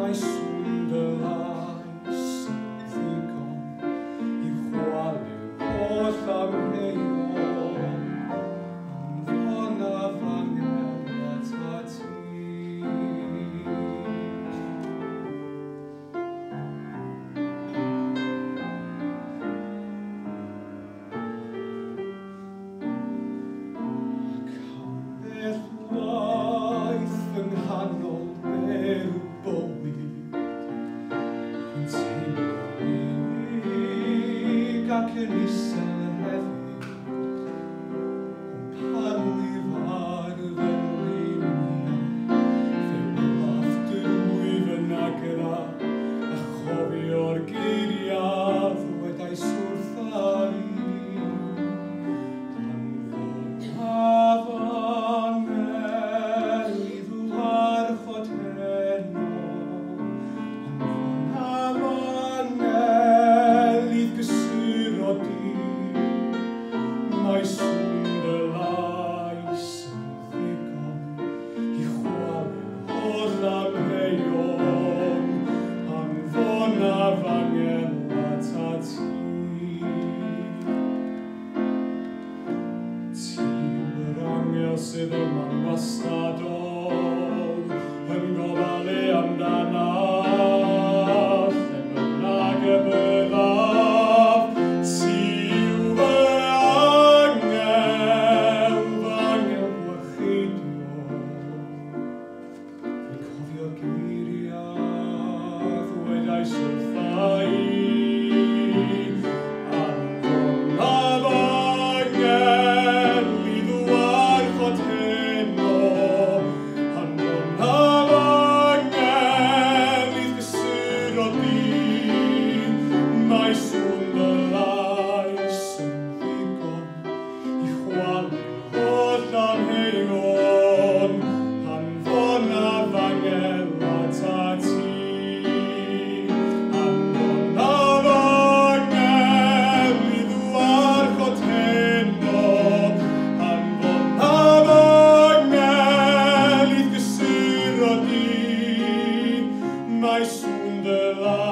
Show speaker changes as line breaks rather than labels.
mai sunt de lai să ddigon I chwalu'r holl amheuon Anfonaf Angel at ti. Yng nghanol berw bywyd Yn teimlo unig ac yn isel hefyd Yn parwyf ar fy nwynion Fe wylaf dwyf yn agra A chofio'r geiriad ddwedais wrtha I Mai sunt de lai să ddigon I chwalu'r holl amheuon Anfonaf Angel at ti. Ti yw'r angel sydd yma'n wastadol Yn gofalu amdanaf lle bynnag y byddaf Ti yw fy ddwedais wrtha I Anfonaf Angel I ddwarchod heno Anfonaf Angel I ddysuro di Mai sunt de lais yn ddigon I chwalu'r holl amheuon Anfonaf Angel at ti. Mai sunt de lai